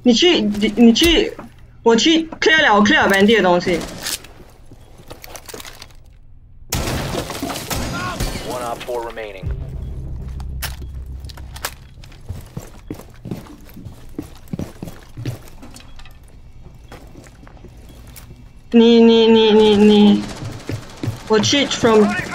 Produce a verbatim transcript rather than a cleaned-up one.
你去你你去，我去 clear 了我 clear 了 Bandy 的东西。 One op four remaining. 你你你你你，我去 from